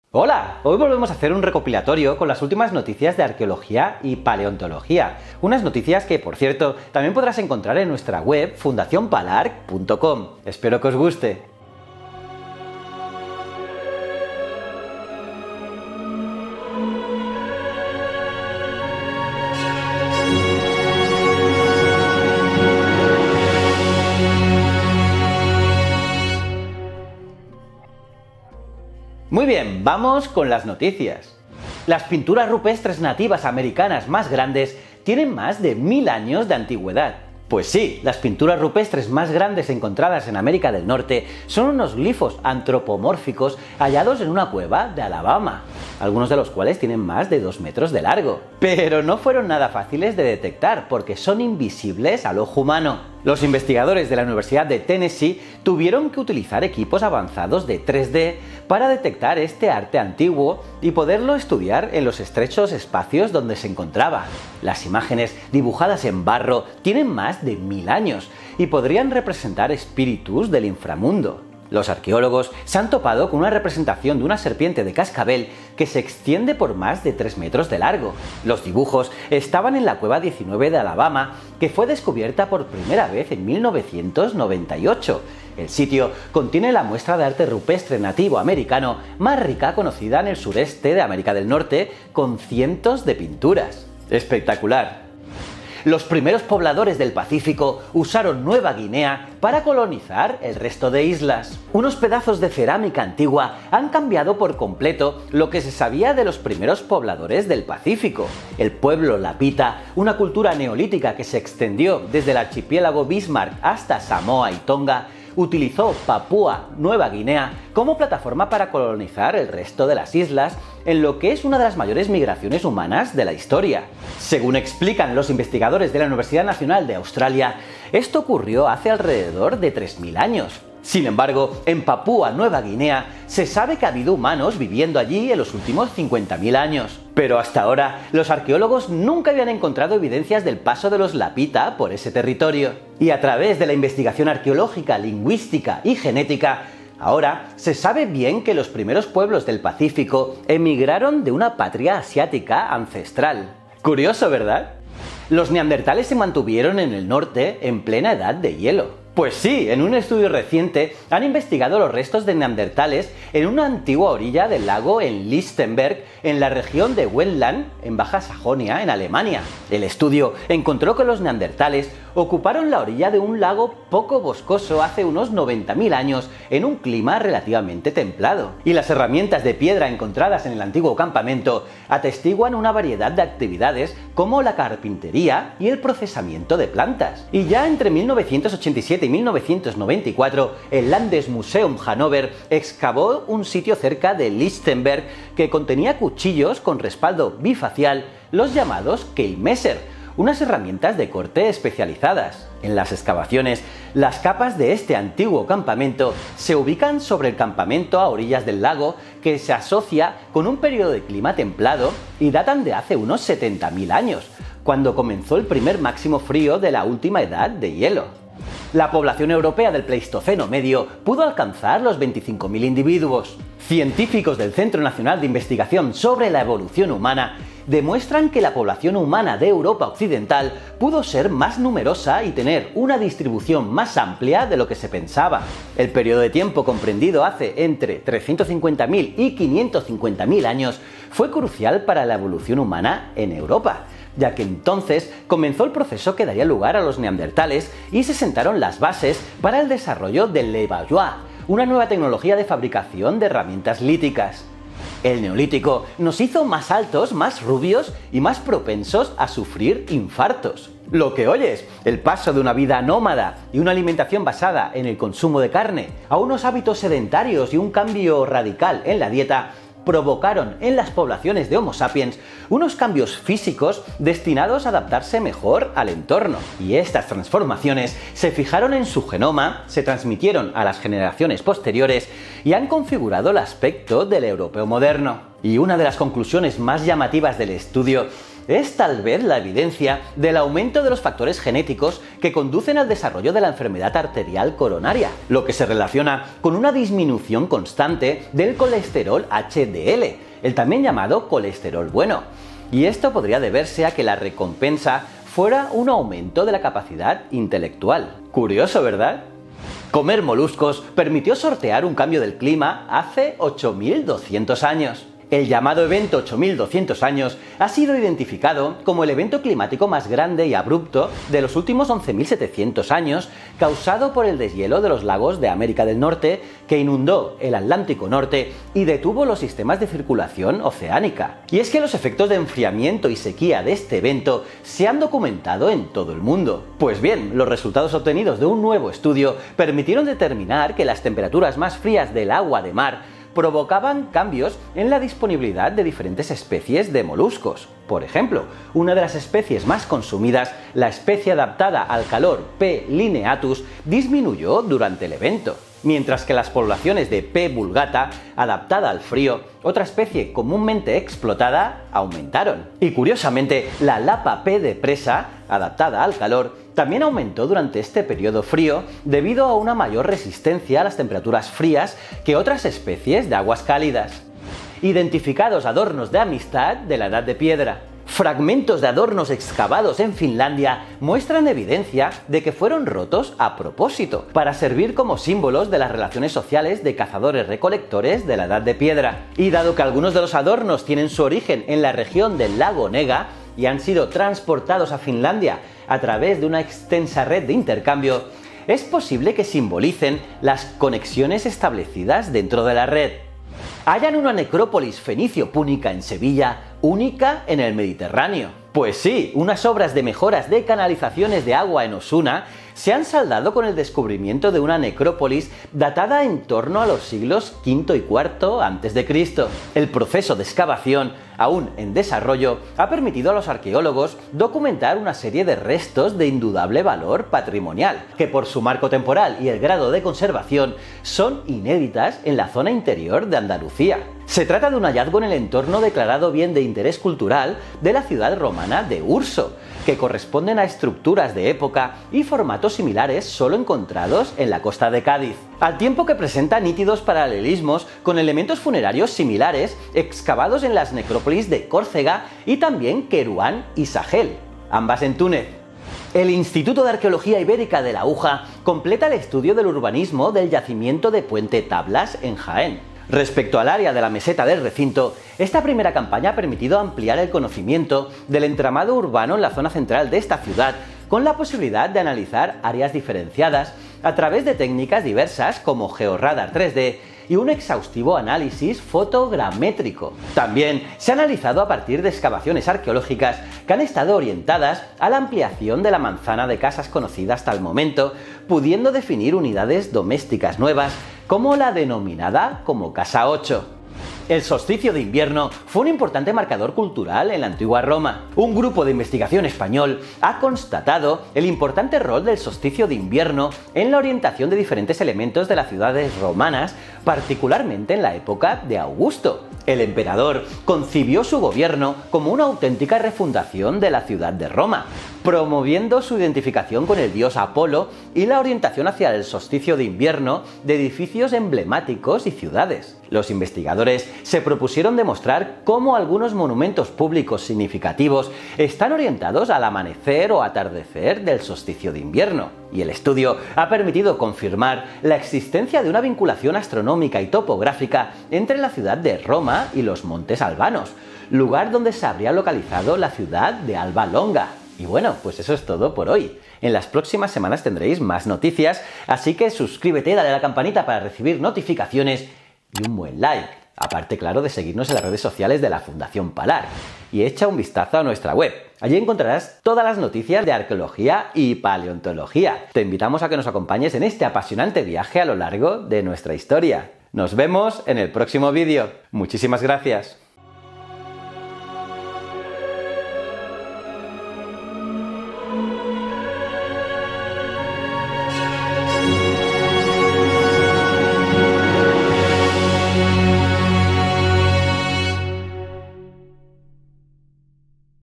Hola, hoy volvemos a hacer un recopilatorio con las últimas noticias de arqueología y paleontología. Unas noticias que, por cierto, también podrás encontrar en nuestra web fundacionpalarc.com. Espero que os guste. Muy bien, vamos con las noticias. Las pinturas rupestres nativas americanas más grandes tienen más de 1000 años de antigüedad. Pues sí, las pinturas rupestres más grandes encontradas en América del Norte son unos glifos antropomórficos hallados en una cueva de Alabama, algunos de los cuales tienen más de 2 metros de largo. Pero no fueron nada fáciles de detectar porque son invisibles al ojo humano. Los investigadores de la Universidad de Tennessee tuvieron que utilizar equipos avanzados de 3D para detectar este arte antiguo y poderlo estudiar en los estrechos espacios donde se encontraba. Las imágenes dibujadas en barro tienen más de 1000 años y podrían representar espíritus del inframundo. Los arqueólogos se han topado con una representación de una serpiente de cascabel que se extiende por más de 3 metros de largo. Los dibujos estaban en la cueva 19 de Alabama, que fue descubierta por primera vez en 1998. El sitio contiene la muestra de arte rupestre nativo americano más rica conocida en el sureste de América del Norte, con cientos de pinturas. ¡Espectacular! Los primeros pobladores del Pacífico usaron Nueva Guinea para colonizar el resto de islas. Unos pedazos de cerámica antigua han cambiado por completo lo que se sabía de los primeros pobladores del Pacífico. El pueblo lapita, una cultura neolítica que se extendió desde el archipiélago Bismarck hasta Samoa y Tonga, utilizó Papúa Nueva Guinea como plataforma para colonizar el resto de las islas en lo que es una de las mayores migraciones humanas de la historia. Según explican los investigadores de la Universidad Nacional de Australia, esto ocurrió hace alrededor de 3000 años. Sin embargo, en Papúa Nueva Guinea se sabe que ha habido humanos viviendo allí en los últimos 50.000 años. Pero hasta ahora, los arqueólogos nunca habían encontrado evidencias del paso de los lapita por ese territorio. Y a través de la investigación arqueológica, lingüística y genética, ahora se sabe bien que los primeros pueblos del Pacífico emigraron de una patria asiática ancestral. Curioso, ¿verdad? Los neandertales se mantuvieron en el norte en plena edad de hielo. Pues sí, en un estudio reciente han investigado los restos de neandertales en una antigua orilla del lago en Lichtenberg, en la región de Wendland, en Baja Sajonia, en Alemania. El estudio encontró que los neandertales ocuparon la orilla de un lago poco boscoso hace unos 90.000 años en un clima relativamente templado. Y las herramientas de piedra encontradas en el antiguo campamento atestiguan una variedad de actividades como la carpintería y el procesamiento de plantas. Y ya entre 1987 y 1994, el Landesmuseum Hannover excavó un sitio cerca de Lichtenberg que contenía cuchillos con respaldo bifacial, los llamados Keilmesser, unas herramientas de corte especializadas. En las excavaciones, las capas de este antiguo campamento se ubican sobre el campamento a orillas del lago, que se asocia con un periodo de clima templado y datan de hace unos 70.000 años, cuando comenzó el primer máximo frío de la última edad de hielo. La población europea del Pleistoceno medio pudo alcanzar los 25.000 individuos. Científicos del Centro Nacional de Investigación sobre la Evolución Humana demuestran que la población humana de Europa Occidental pudo ser más numerosa y tener una distribución más amplia de lo que se pensaba. El periodo de tiempo comprendido hace entre 350.000 y 550.000 años fue crucial para la evolución humana en Europa, ya que entonces comenzó el proceso que daría lugar a los neandertales y se sentaron las bases para el desarrollo del Levallois, una nueva tecnología de fabricación de herramientas líticas. El neolítico nos hizo más altos, más rubios y más propensos a sufrir infartos. Lo que oyes, el paso de una vida nómada y una alimentación basada en el consumo de carne a unos hábitos sedentarios y un cambio radical en la dieta, provocaron en las poblaciones de Homo sapiens unos cambios físicos destinados a adaptarse mejor al entorno. Y estas transformaciones se fijaron en su genoma, se transmitieron a las generaciones posteriores y han configurado el aspecto del europeo moderno. Y una de las conclusiones más llamativas del estudio es tal vez la evidencia del aumento de los factores genéticos que conducen al desarrollo de la enfermedad arterial coronaria, lo que se relaciona con una disminución constante del colesterol HDL, el también llamado colesterol bueno. Y esto podría deberse a que la recompensa fuera un aumento de la capacidad intelectual. Curioso, ¿verdad? Comer moluscos permitió sortear un cambio del clima hace 8.200 años. El llamado evento 8200 años ha sido identificado como el evento climático más grande y abrupto de los últimos 11.700 años, causado por el deshielo de los lagos de América del Norte, que inundó el Atlántico Norte y detuvo los sistemas de circulación oceánica. Y es que los efectos de enfriamiento y sequía de este evento se han documentado en todo el mundo. Pues bien, los resultados obtenidos de un nuevo estudio permitieron determinar que las temperaturas más frías del agua de mar provocaban cambios en la disponibilidad de diferentes especies de moluscos. Por ejemplo, una de las especies más consumidas, la especie adaptada al calor P. lineatus, disminuyó durante el evento, mientras que las poblaciones de P. vulgata, adaptada al frío, otra especie comúnmente explotada, aumentaron. Y curiosamente, la lapa P. de presa, adaptada al calor, también aumentó durante este periodo frío debido a una mayor resistencia a las temperaturas frías que otras especies de aguas cálidas. Identificados adornos de amistad de la Edad de Piedra. Fragmentos de adornos excavados en Finlandia muestran evidencia de que fueron rotos a propósito, para servir como símbolos de las relaciones sociales de cazadores-recolectores de la Edad de Piedra. Y dado que algunos de los adornos tienen su origen en la región del lago Nega y han sido transportados a Finlandia a través de una extensa red de intercambio, es posible que simbolicen las conexiones establecidas dentro de la red. Hallan una necrópolis fenicio-púnica en Sevilla, única en el Mediterráneo. Pues sí, unas obras de mejoras de canalizaciones de agua en Osuna se han saldado con el descubrimiento de una necrópolis datada en torno a los siglos V y IV a.C. El proceso de excavación, aún en desarrollo, ha permitido a los arqueólogos documentar una serie de restos de indudable valor patrimonial, que por su marco temporal y el grado de conservación son inéditas en la zona interior de Andalucía. Se trata de un hallazgo en el entorno declarado bien de interés cultural de la ciudad romana de Urso, que corresponden a estructuras de época y formatos similares solo encontrados en la costa de Cádiz, al tiempo que presenta nítidos paralelismos con elementos funerarios similares excavados en las necrópolis de Córcega y también Querúan y Sahel, ambas en Túnez. El Instituto de Arqueología Ibérica de la UJA completa el estudio del urbanismo del yacimiento de Puente Tablas en Jaén. Respecto al área de la meseta del recinto, esta primera campaña ha permitido ampliar el conocimiento del entramado urbano en la zona central de esta ciudad, con la posibilidad de analizar áreas diferenciadas a través de técnicas diversas como georradar 3D y un exhaustivo análisis fotogramétrico. También se ha analizado a partir de excavaciones arqueológicas que han estado orientadas a la ampliación de la manzana de casas conocida hasta el momento, pudiendo definir unidades domésticas nuevas como la denominada como Casa 8. El solsticio de invierno fue un importante marcador cultural en la antigua Roma. Un grupo de investigación español ha constatado el importante rol del solsticio de invierno en la orientación de diferentes elementos de las ciudades romanas, particularmente en la época de Augusto. El emperador concibió su gobierno como una auténtica refundación de la ciudad de Roma, promoviendo su identificación con el dios Apolo y la orientación hacia el solsticio de invierno de edificios emblemáticos y ciudades. Los investigadores se propusieron demostrar cómo algunos monumentos públicos significativos están orientados al amanecer o atardecer del solsticio de invierno, y el estudio ha permitido confirmar la existencia de una vinculación astronómica y topográfica entre la ciudad de Roma y los Montes Albanos, lugar donde se habría localizado la ciudad de Alba Longa. Y bueno, pues eso es todo por hoy. En las próximas semanas tendréis más noticias, así que suscríbete, dale a la campanita para recibir notificaciones y un buen like. Aparte, claro, de seguirnos en las redes sociales de la Fundación Palar. Y echa un vistazo a nuestra web. Allí encontrarás todas las noticias de arqueología y paleontología. Te invitamos a que nos acompañes en este apasionante viaje a lo largo de nuestra historia. Nos vemos en el próximo vídeo. Muchísimas gracias.